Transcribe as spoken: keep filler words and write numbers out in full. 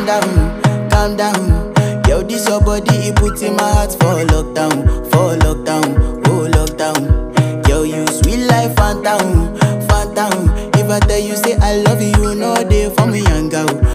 down, calm down. Yo, this your body, it puts in my heart for lockdown, for lockdown, oh lockdown. Yo, you sweet life, phantom, phantom. If I tell you say I love you,